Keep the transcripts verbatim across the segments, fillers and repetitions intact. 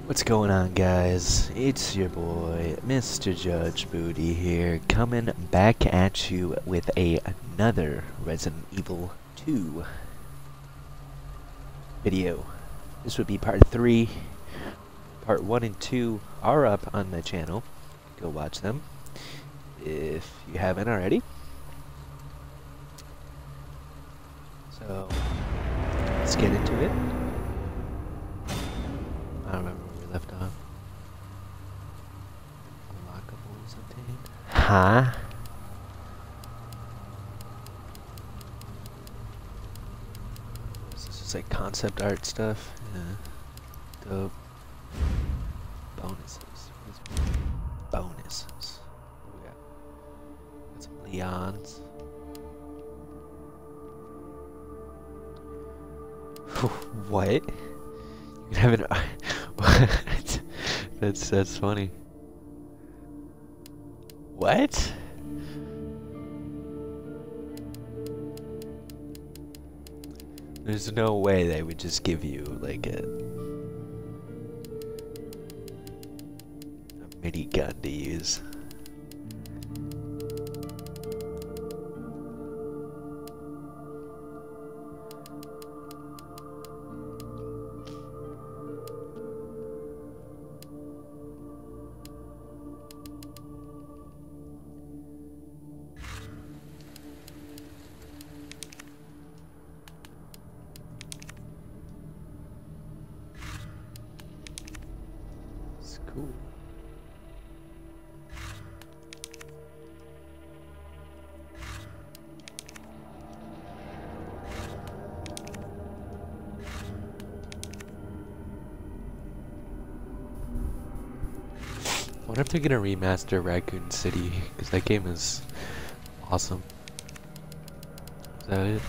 What's going on, guys? It's your boy, Mister Judge Booty here, coming back at you with a, another Resident Evil two video. This would be part three. Part one and two are up on my channel. Go watch them if you haven't already. So, let's get into it. I don't remember where we left off. Unlockables obtained. Huh? This is just like concept art stuff. Yeah. Dope. Bonuses. Bonuses. What do we got? Got some Leons. What? You can have an. What? That's that's funny. What? There's no way they would just give you like a, a mini gun to use. Cool. I wonder if they're gonna remaster Raccoon City, because that game is awesome. Is that it?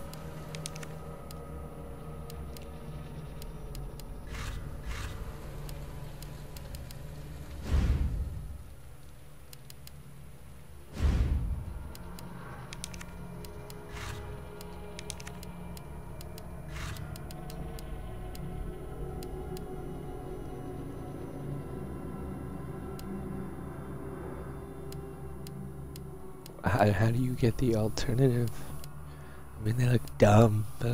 How, how do you get the alternative? I mean, they look dumb, but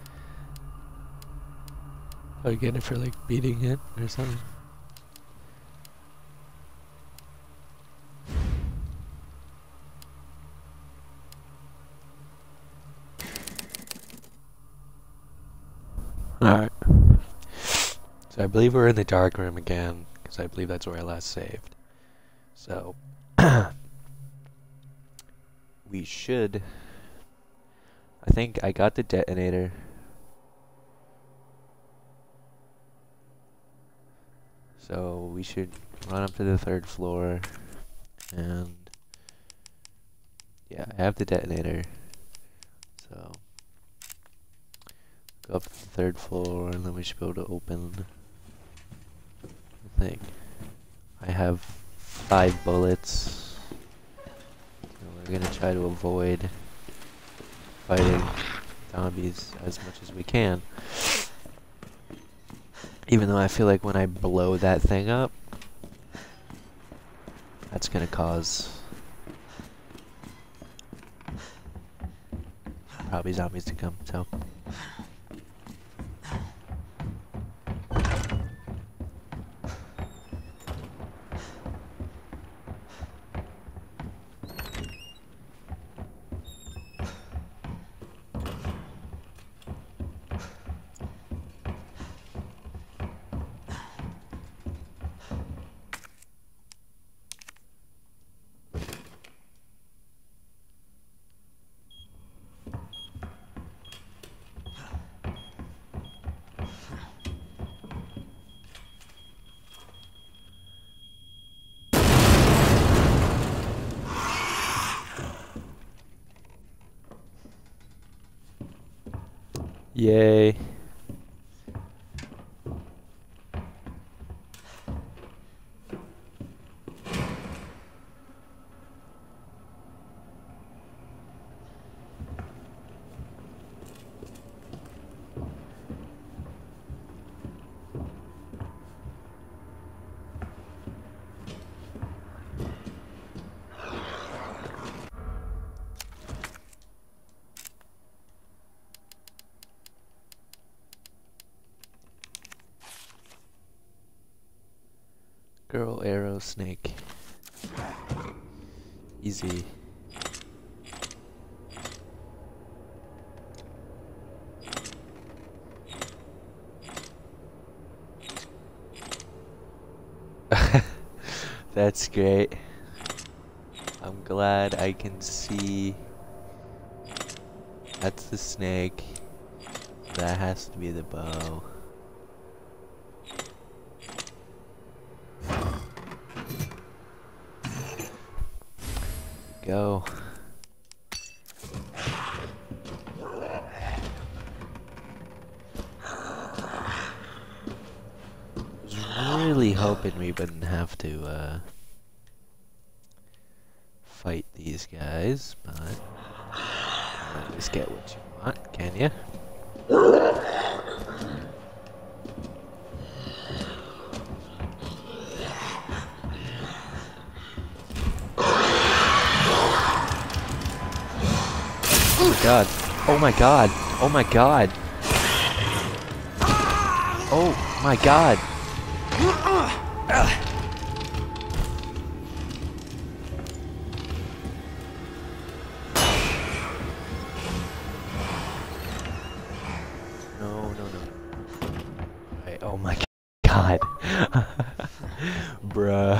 I get it for like beating it or something. Alright. So I believe we're in the dark room again, because I believe that's where I last saved. So we should. I think I got the detonator. So we should run up to the third floor. And yeah, I have the detonator. So go up to the third floor and then we should be able to open the thing. I have five bullets. We're gonna try to avoid fighting zombies as much as we can. Even though I feel like when I blow that thing up, that's gonna cause probably zombies to come, so. Yay. Girl arrow snake. Easy. That's great. I'm glad I can see. That's the snake. That has to be the bow. Go. Was really hoping we wouldn't have to uh, fight these guys, but you just get what you want, can you? God. Oh my god. Oh my god. Oh my god. No, no, no. Right, oh my god. Bruh.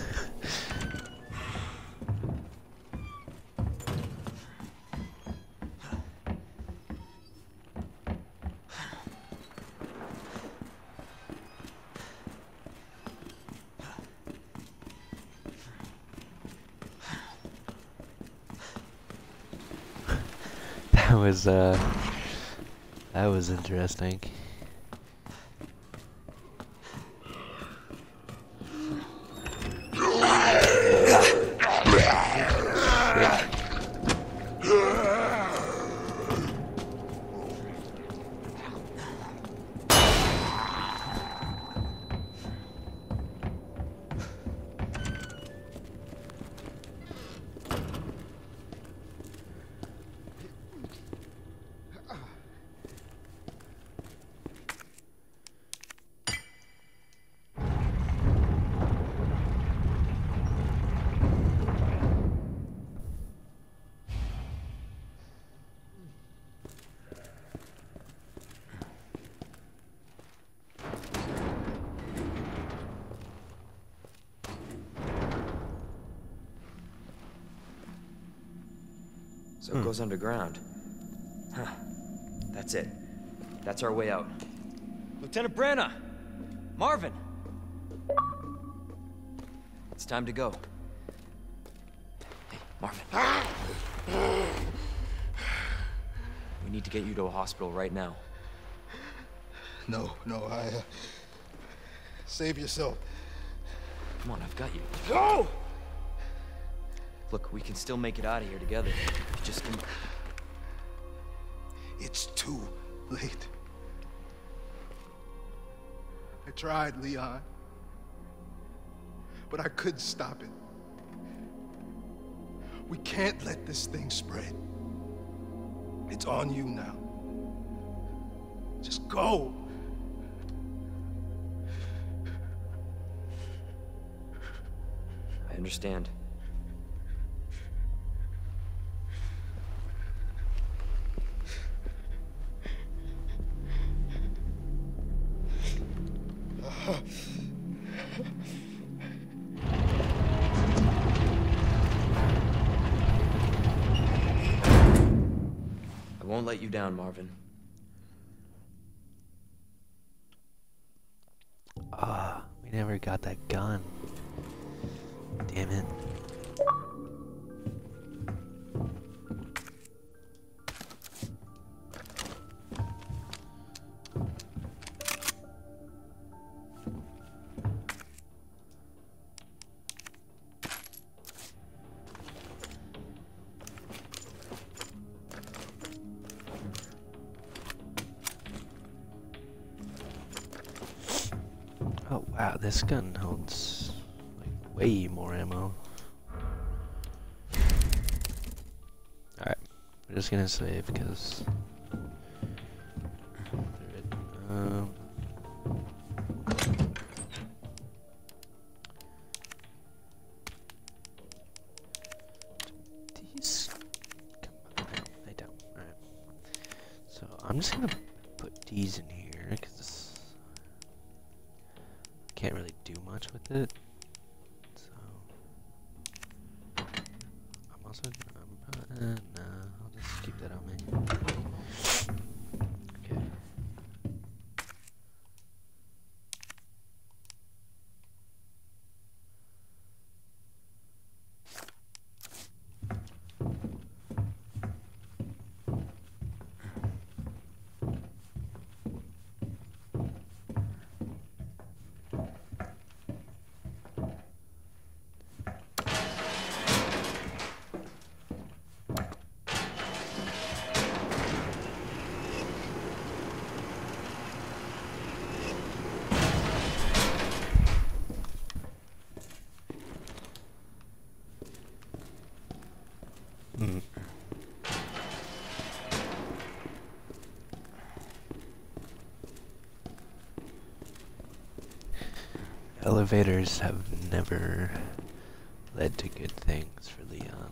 That was, uh, that was interesting. So it goes underground. Huh. That's it. That's our way out. Lieutenant Branna! Marvin! It's time to go. Hey, Marvin. We need to get you to a hospital right now. No, no, I... Uh, save yourself. Come on, I've got you. Go! Look, we can still make it out of here together. Just... It's too late. I tried, Leon. But I couldn't stop it. We can't let this thing spread. It's on you now. Just go. I understand. I won't let you down, Marvin. Ah, we never got that gun. Damn it. Oh wow, this gun holds like way more ammo. Alright, we're just gonna save because um I'm just gonna put these in here because I can't really do much with it. So I'm also gonna, uh, nah, I'll just keep that on me. Okay. Hmm. Elevators have never led to good things for Leon.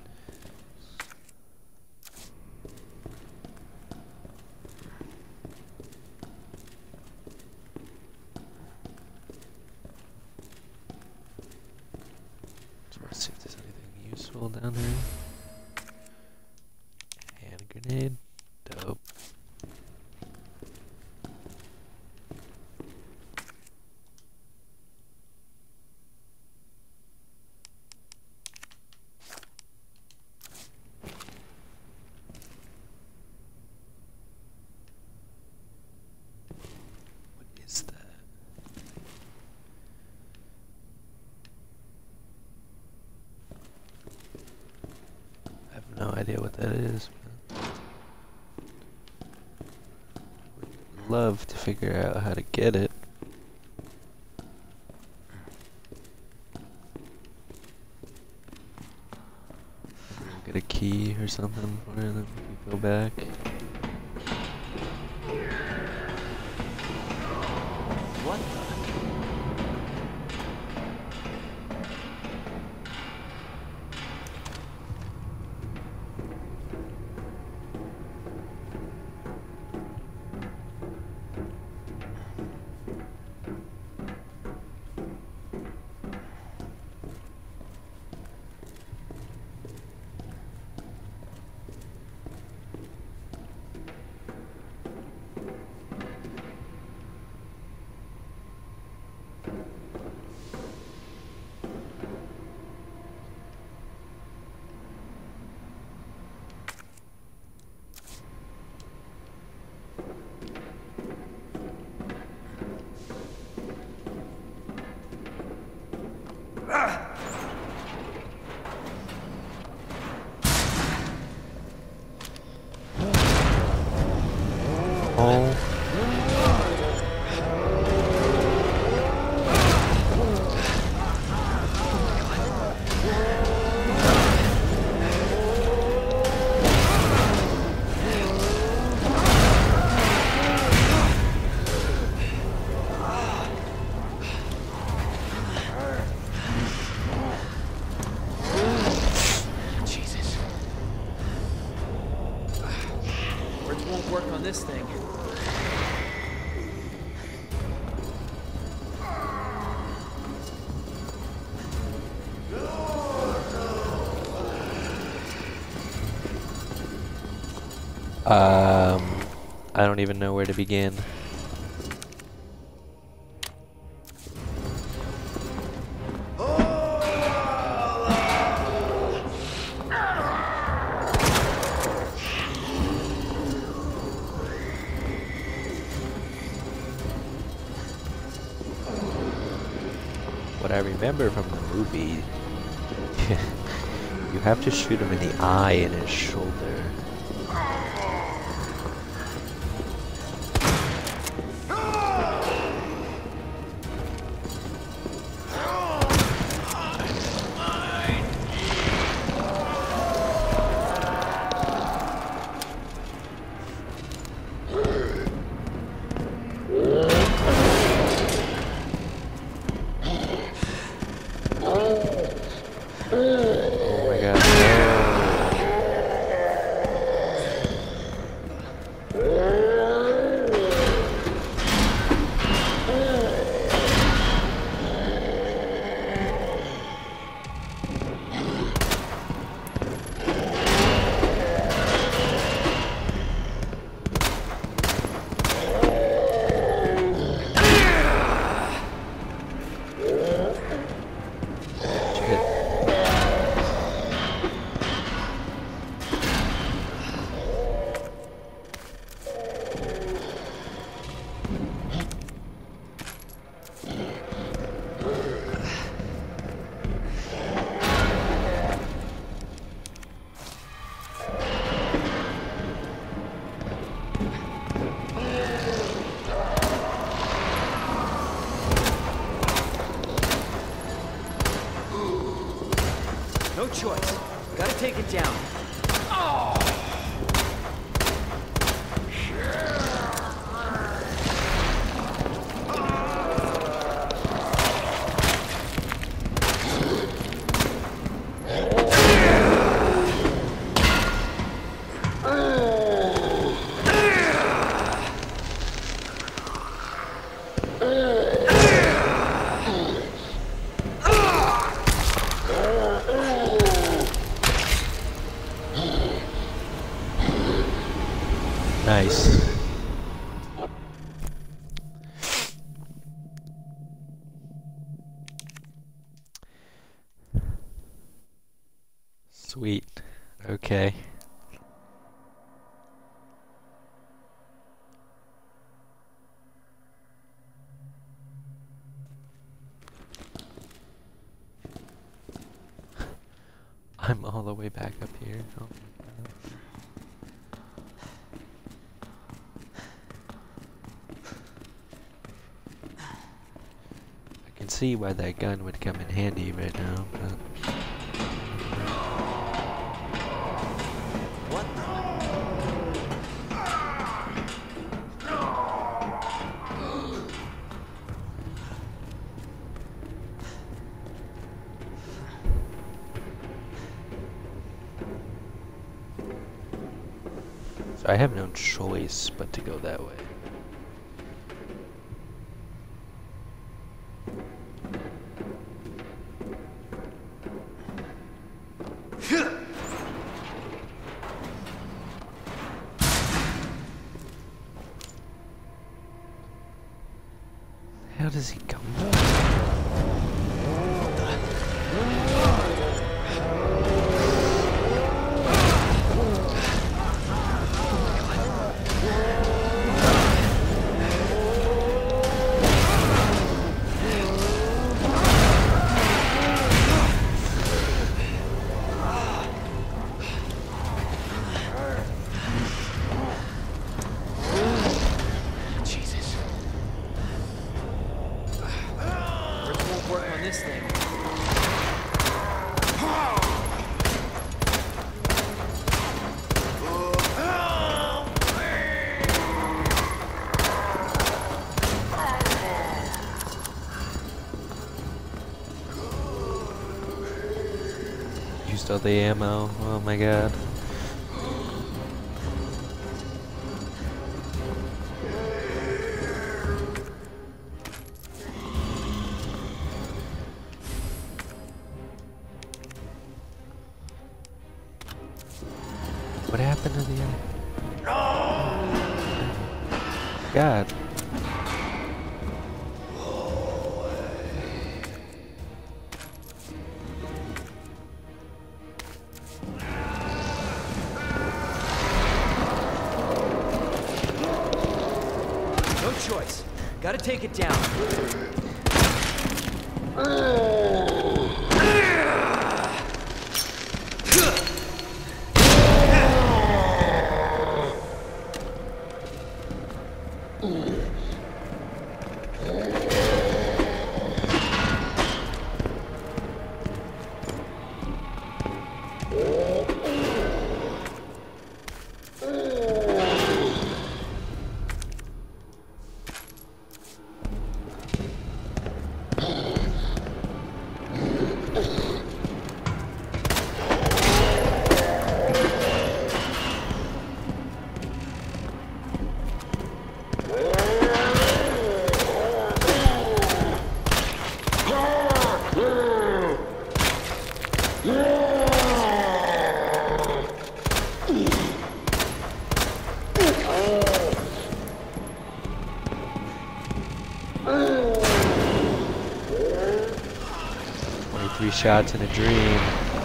Just want to see if there's anything useful down there. Hand grenade. Dope. What is that? I have no idea what that is. Would love to figure out how to get it. Get a key or something for it, and then we can go back. What the? Oh. Jesus. Words won't work on this thing. Um, I don't even know where to begin. What I remember from the movie, you have to shoot him in the eye and his shoulder. Oh my god. choice. Gotta take it down. Oh! Nice. Sweet. Okay. I'm all the way back up here. Oh my God. I can see why that gun would come in handy right now, but What so I have no choice but to go that way. How does he come back? Jesus. Where's the won't work on this thing? Used all the ammo. Oh my God. What happened to the other? God. No choice. Gotta take it down. Three shots in a dream.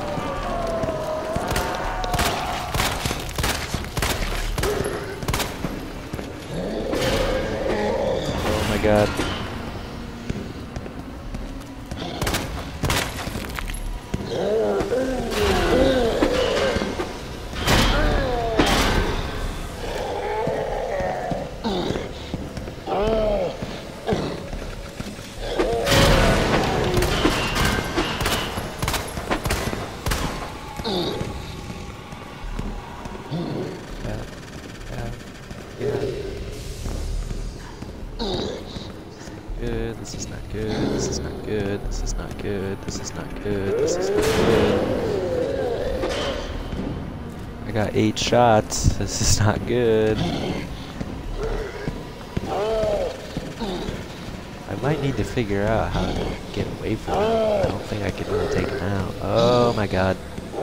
Oh my God. good, this is not good, this is not good, this is not good, this is not good, this is not good. I got eight shots, this is not good. I might need to figure out how to get away from him. I don't think I can really take him out. Oh my god.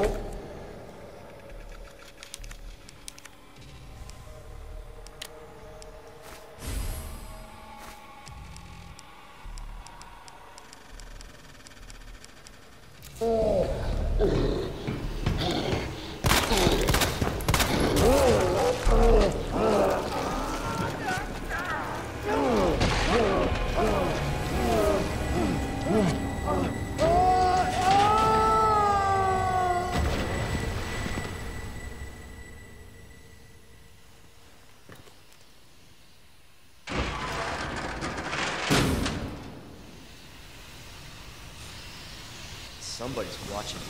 Somebody's watching me.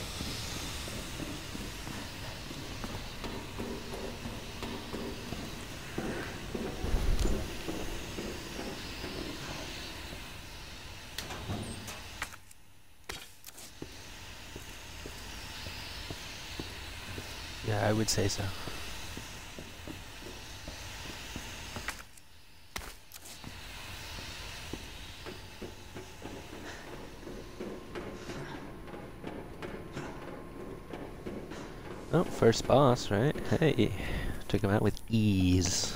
Yeah, I would say so. Oh, first boss, right? Hey, took him out with ease.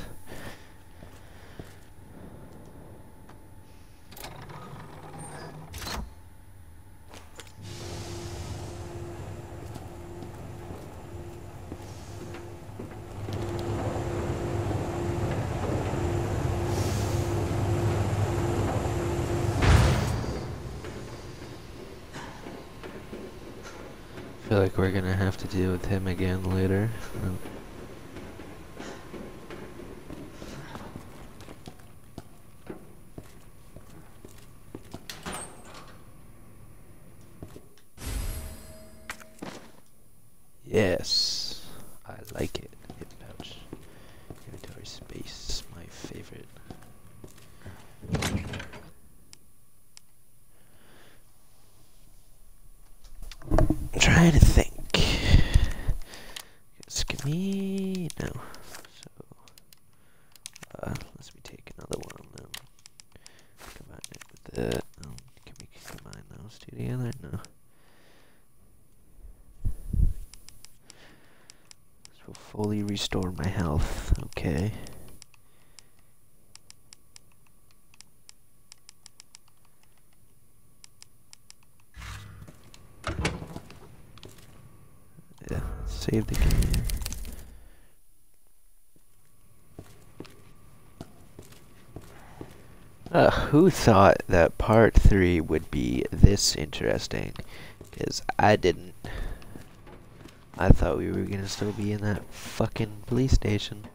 I feel like we're gonna have to deal with him again later. Um, yes, I like it. Hip pouch. Inventory space, my favorite. I'm trying to think. Skip me? No. So, uh, let's me take another one. Um, combine it with the. Um, can we combine those two together? No. This will fully restore my health. Okay. Yeah, save the game. Uh, who thought that part three would be this interesting? Because I didn't. I thought we were gonna still be in that fucking police station.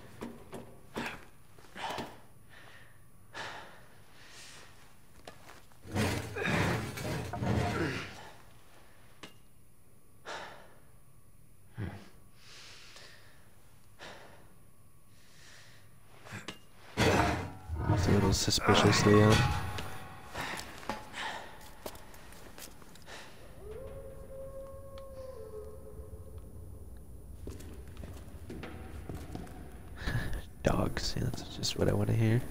It's a little suspicious, Leon. Dogs, yeah, that's just what I want to hear.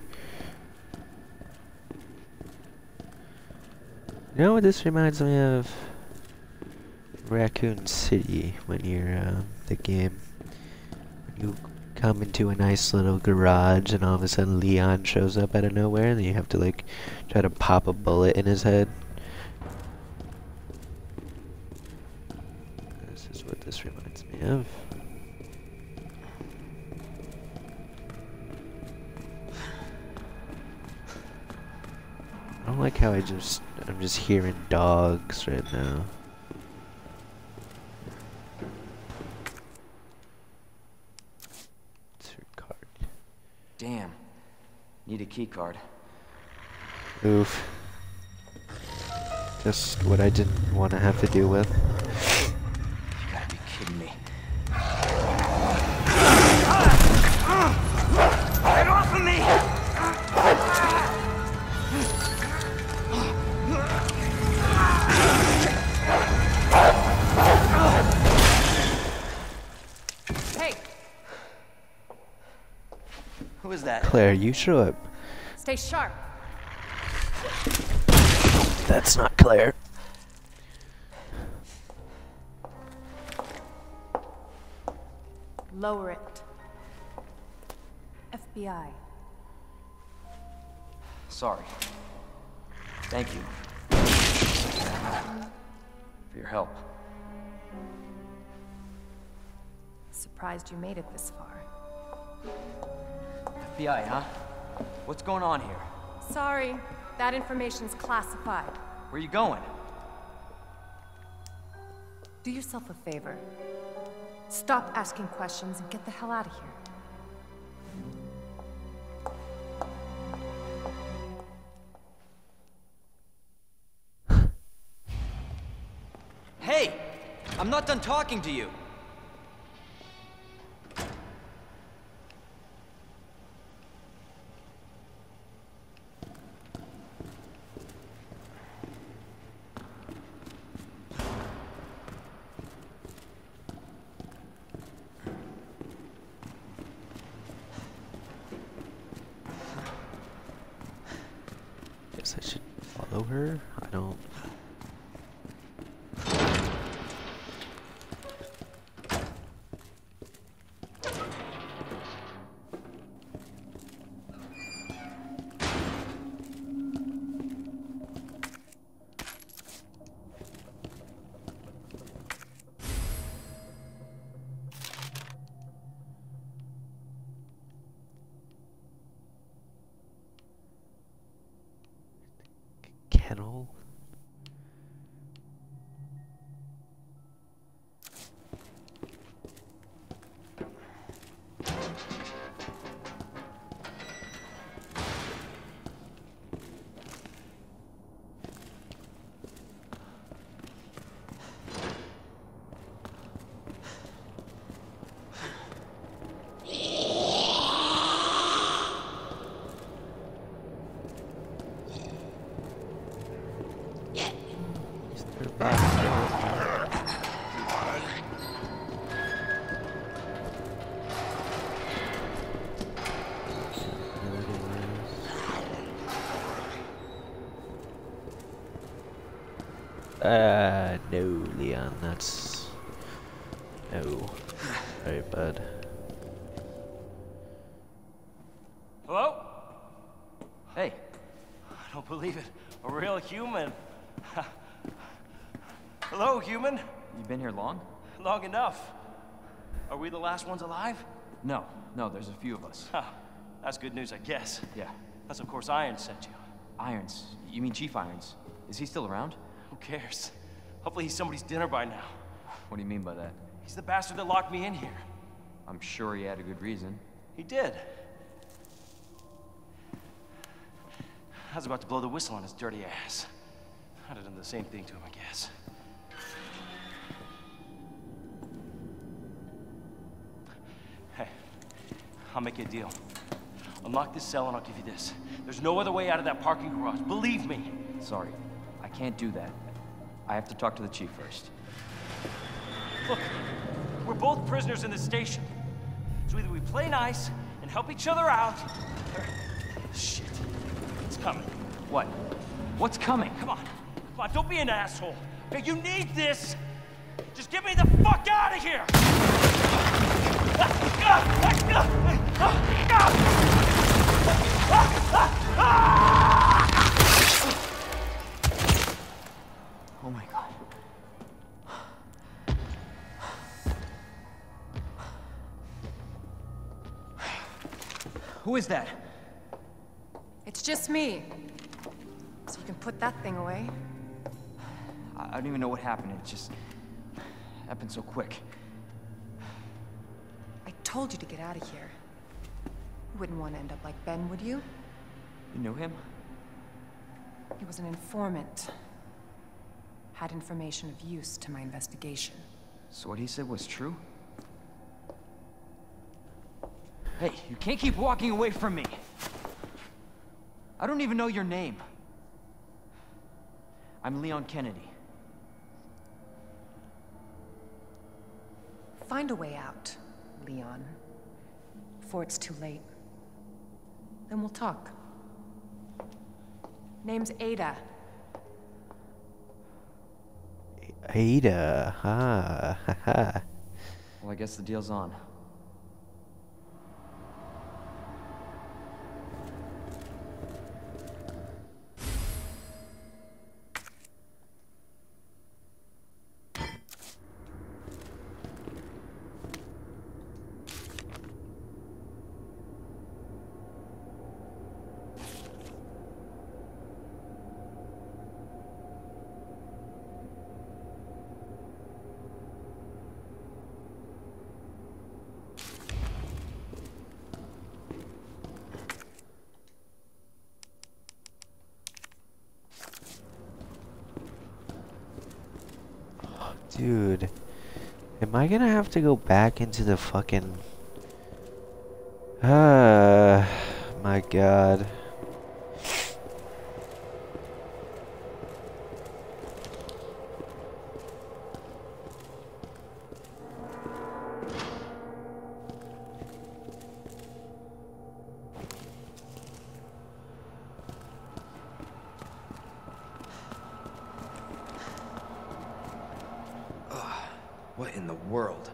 You know what this reminds me of? Raccoon City, when you're, uh, the game. When you come into a nice little garage and all of a sudden Leon shows up out of nowhere and you have to, like, try to pop a bullet in his head. This is what this reminds me of. I don't like how I just, I'm just hearing dogs right now. It's her card. Damn. Need a key card. Oof. Just what I didn't want to have to deal with. You gotta be kidding me. Get off of me! Claire, you show up. Stay sharp. That's not Claire. Lower it. F B I. Sorry. Thank you. For your help. Surprised you made it this far. F B I, huh? What's going on here? Sorry, that information's classified. Where you going? Do yourself a favor. Stop asking questions and get the hell out of here. Hey! I'm not done talking to you! Guess I should follow her? I don't... Kennel? Uh, no, Leon, that's... No. Very bad. Hello? Hey, I don't believe it. A real human. Hello, human. you been here long? Long enough. Are we the last ones alive? No, no, there's a few of us. Huh. That's good news, I guess. Yeah. That's of course Irons sent you. Irons. You mean Chief Irons? Is he still around? Who cares? Hopefully he's somebody's dinner by now. What do you mean by that? He's the bastard that locked me in here. I'm sure he had a good reason. He did. I was about to blow the whistle on his dirty ass. I'd have done the same thing to him, I guess. Hey, I'll make you a deal. Unlock this cell and I'll give you this. There's no other way out of that parking garage. Believe me. Sorry, I can't do that. I have to talk to the chief first. Look, we're both prisoners in this station. So either we play nice and help each other out, or... Shit. It's coming. What? What's coming? Come on. Come on, don't be an asshole. Okay, you need this. Just get me the fuck out of here! Oh my god. Who is that? It's just me. So you can put that thing away. I, I don't even know what happened. It just happened so quick. I told you to get out of here. You wouldn't want to end up like Ben, would you? You knew him? He was an informant. Had information of use to my investigation. So what he said was true? Hey, you can't keep walking away from me. I don't even know your name. I'm Leon Kennedy. Find a way out, Leon. Before it's too late. then we'll talk. Name's Ada. Ada, ha, ha, ha. Well, I guess the deal's on. Dude, am I gonna have to go back into the fucking... Ah, my god. What in the world?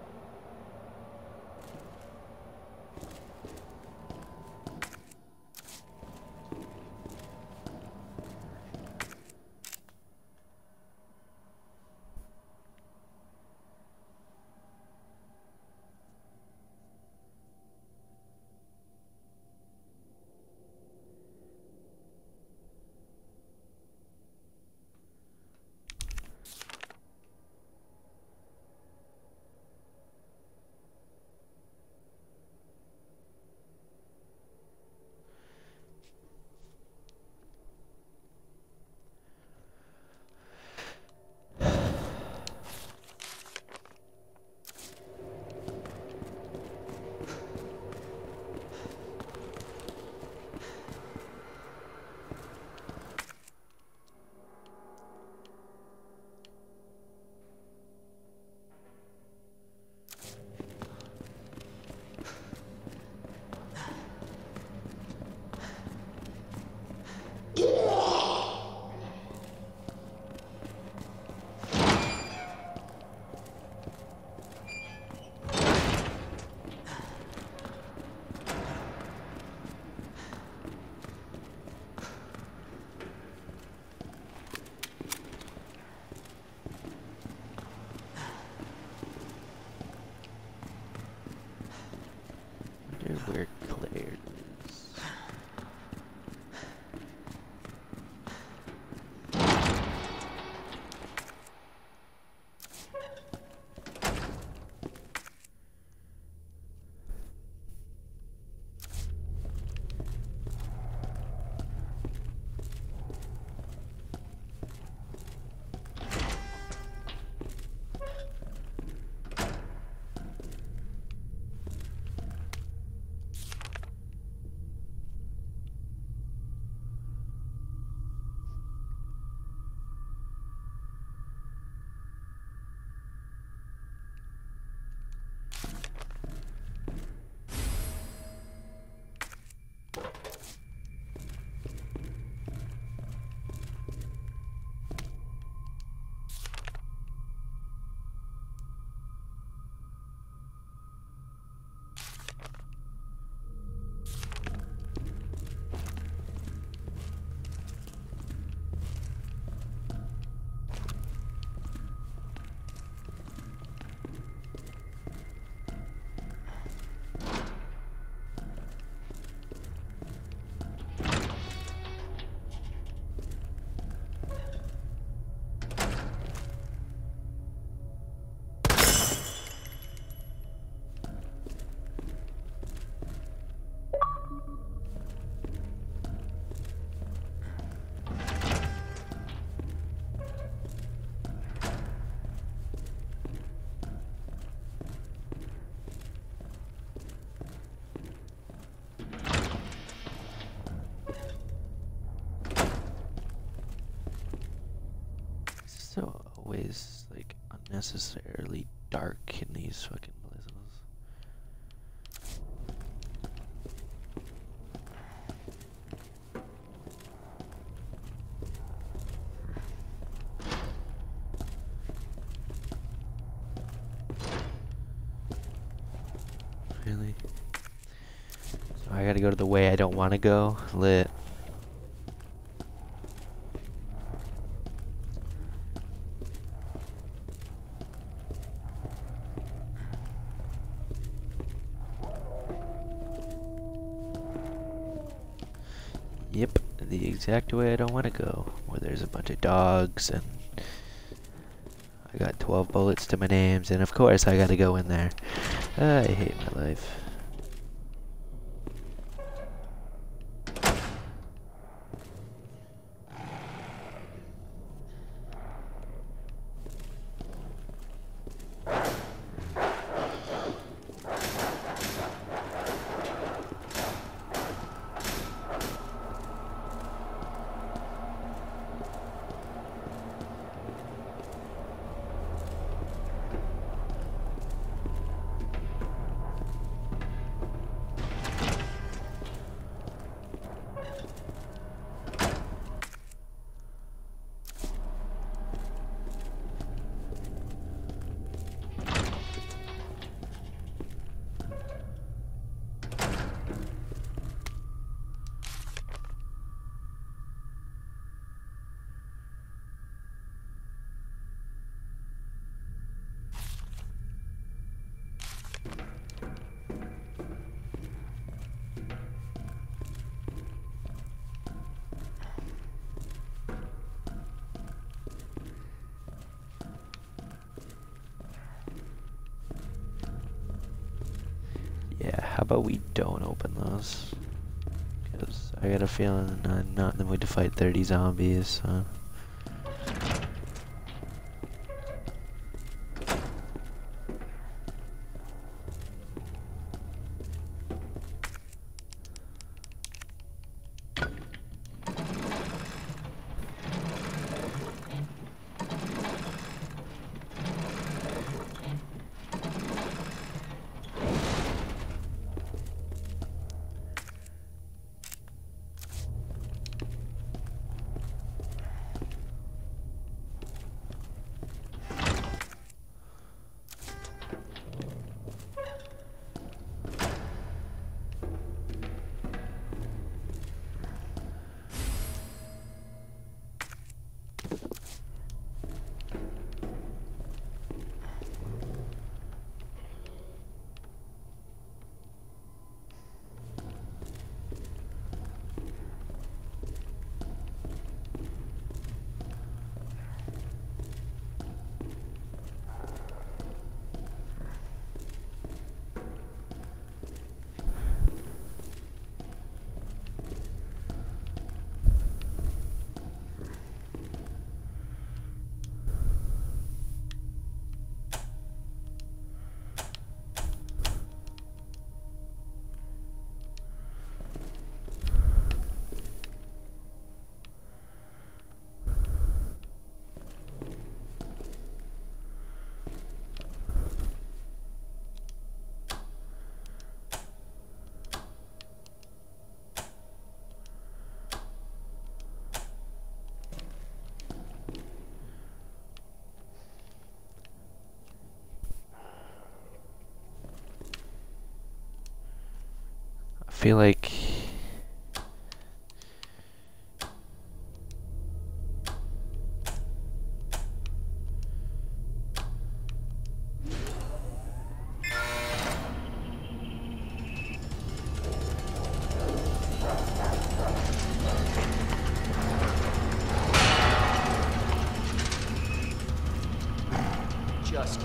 Where Claire is. So always like unnecessarily dark in these fucking places. I gotta go to the way I don't want to go. Lit. Yep, the exact way I don't want to go. Where there's a bunch of dogs and I got twelve bullets to my names, and of course I gotta go in there. I hate my life. Yeah, how about we don't open those? Because I got a feeling I'm not in the mood to fight thirty zombies, so... I feel like Just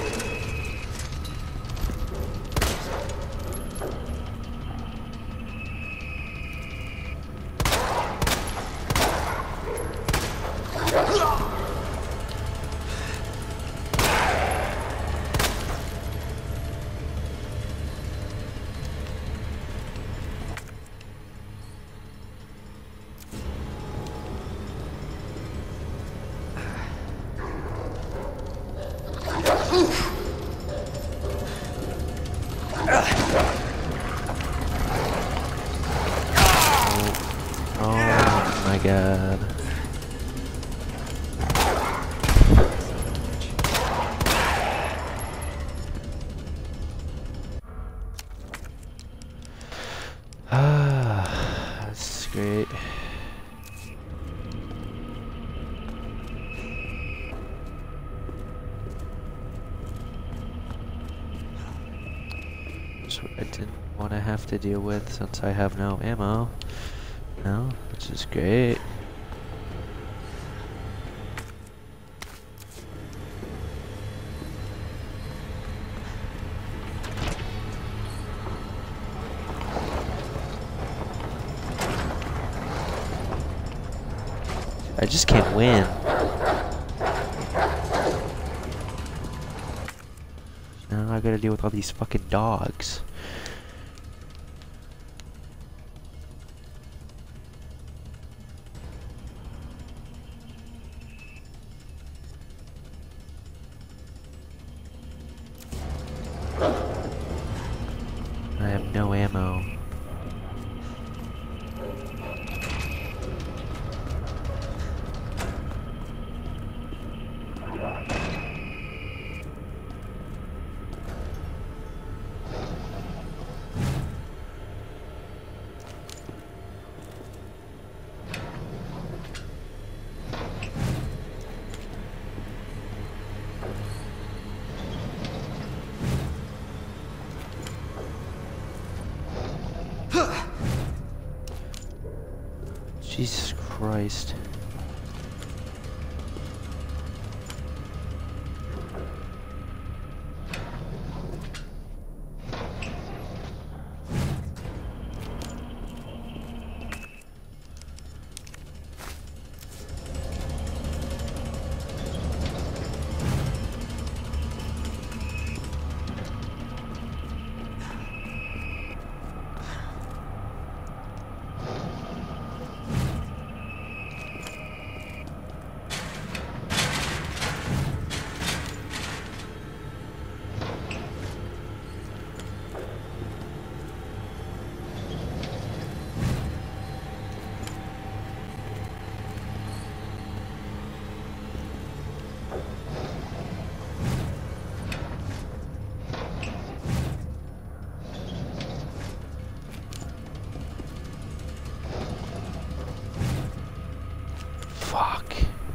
oh my god. have to deal with since I have no ammo. No, which is great. I just can't win. Now I gotta deal with all these fucking dogs. I have no ammo. Jesus Christ. Fuck.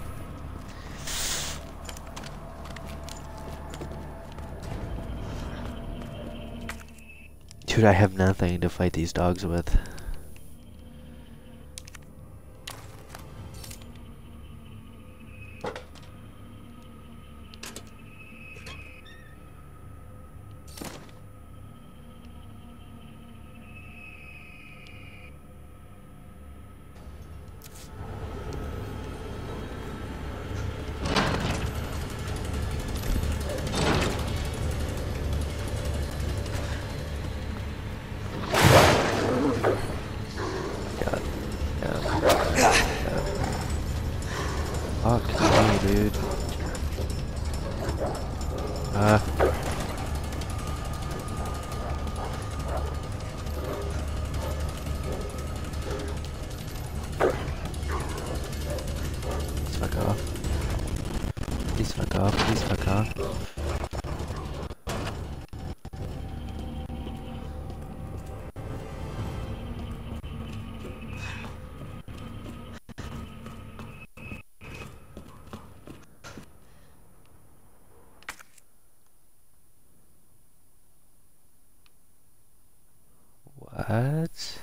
Dude, I have nothing to fight these dogs with. Fuck me, dude. Uh. Please fuck off. Please fuck off. Please fuck off. What?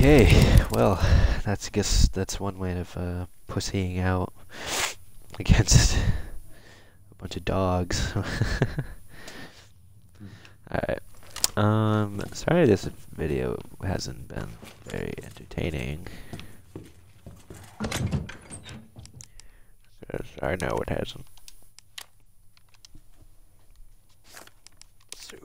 Okay, well, that's I guess that's one way of uh, pussying out against a bunch of dogs. Alright. Um, sorry this video hasn't been very entertaining. 'Cause I know it hasn't. So.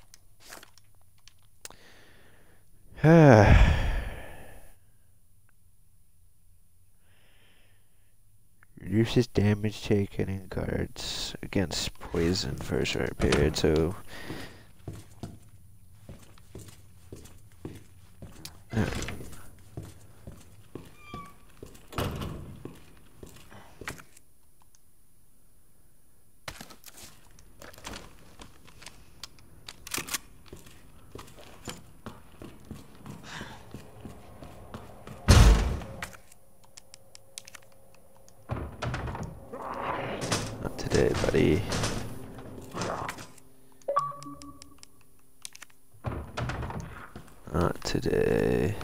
Reduces damage taken in cards against poison for a short period, so... Uh. Not today, buddy. Not today.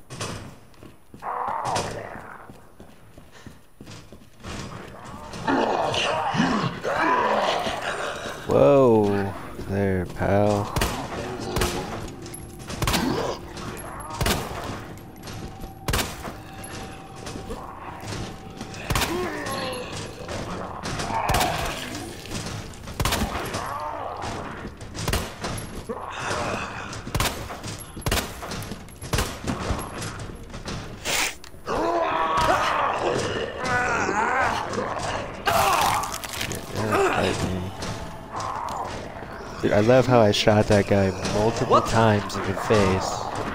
Whoa, there, pal. Dude, I love how I shot that guy multiple what? times in the face.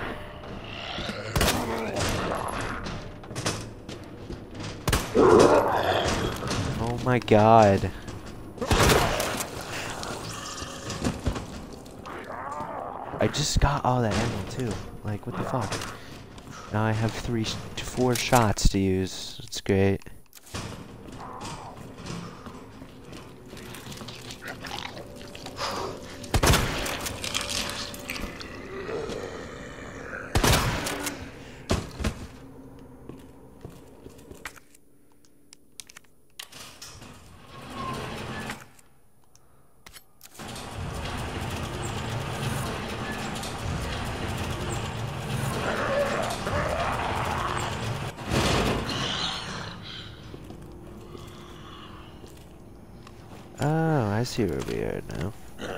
Oh my god. I just got all that ammo too. Like, what the fuck? Now I have three, four shots to use. It's great. Oh, I see where we are now.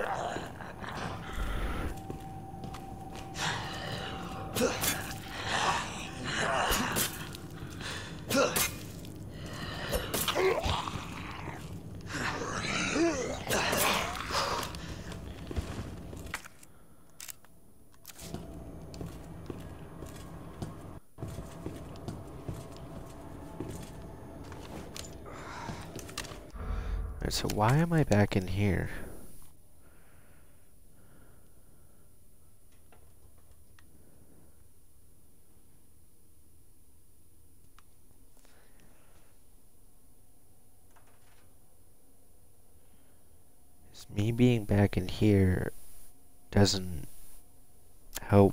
Alright, so why am I back in here? Is me being back in here doesn't help.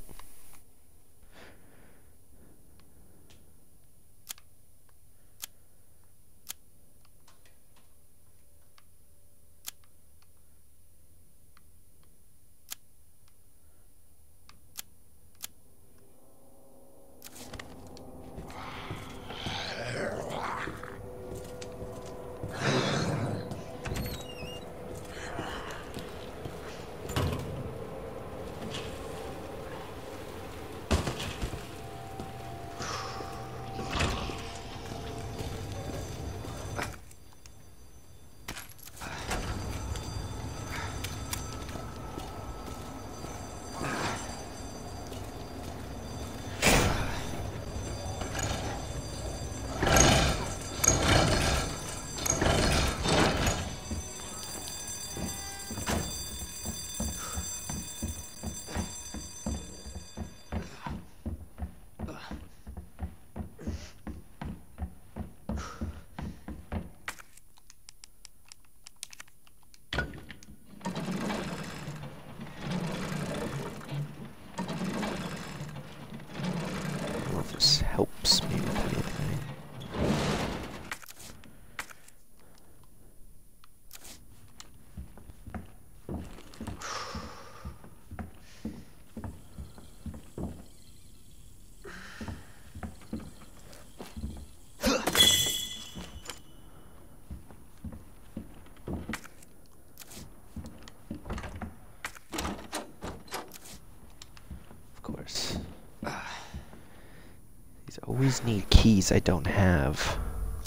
always need keys I don't have.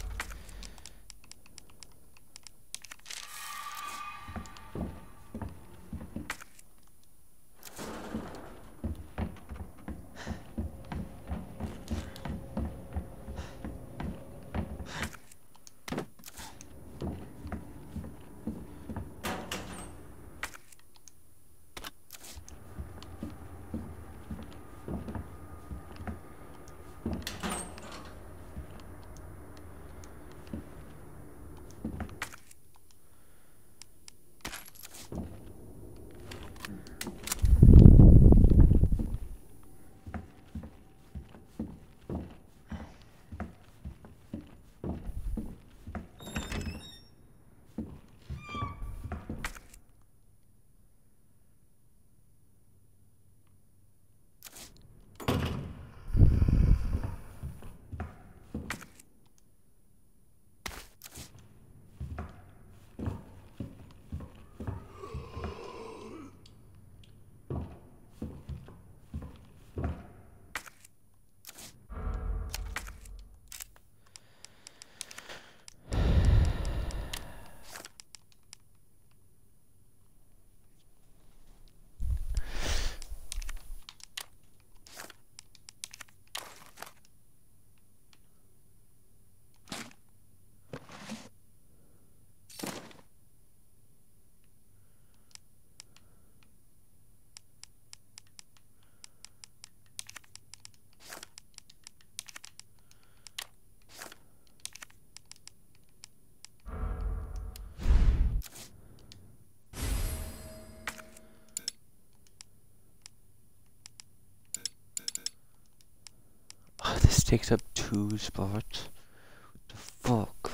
Oh, this takes up two spots. What the fuck?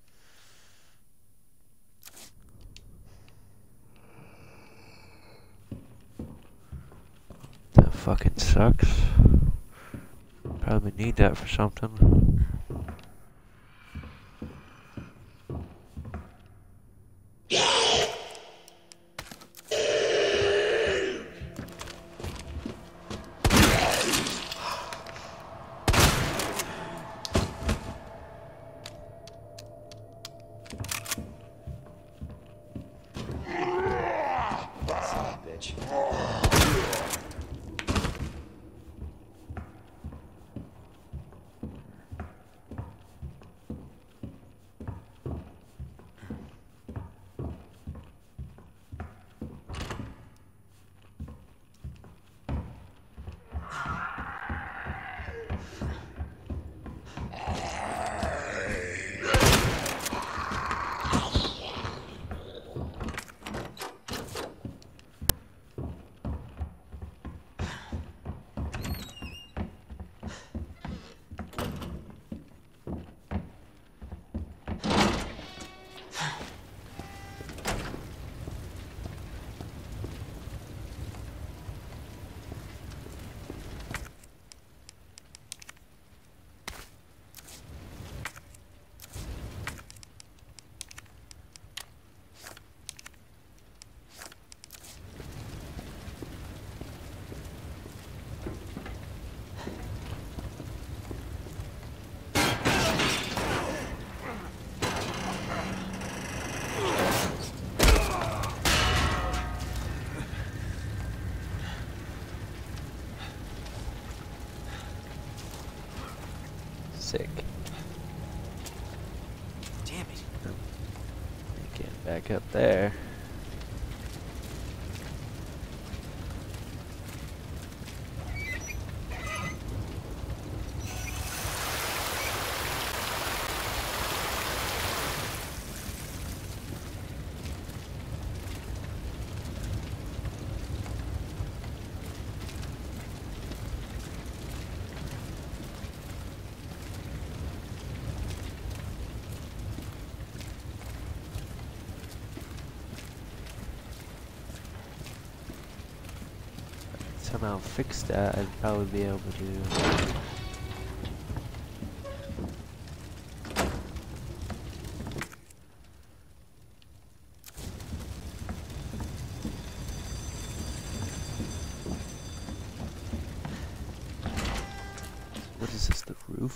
That fucking sucks. Probably need that for something. Sick. Damn it. Get back up there. Somehow fix that, I'd probably be able to. What is this, the roof?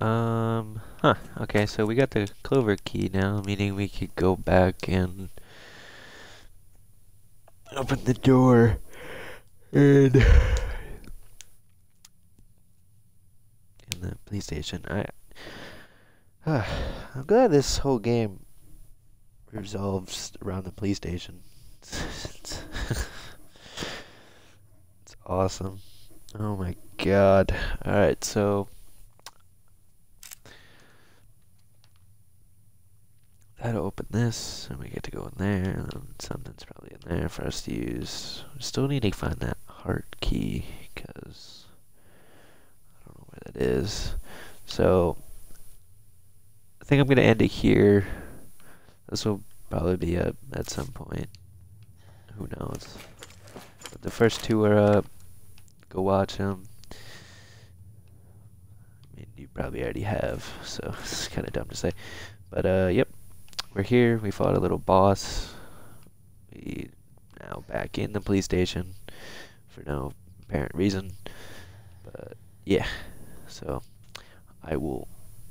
Um, huh, okay, so we got the clover key now, meaning we could go back and open the door and in the police station. I, uh, I'm glad this whole game resolves around the police station. it's, it's awesome. Oh my god. Alright, so that'll open this, and we get to go in there, and then something's probably in there for us to use. We still need to find that heart key, because I don't know where that is. So, I think I'm going to end it here. This will probably be up at some point. Who knows? But the first two are up. Go watch them. I mean, you probably already have, so it's kind of dumb to say. But, uh, yep. We're here, we fought a little boss. We now back in the police station for no apparent reason. But yeah, so I will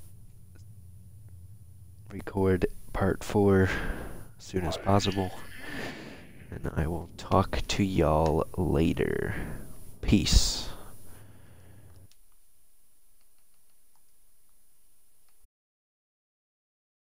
record part four as soon as possible. And I will talk to y'all later. Peace.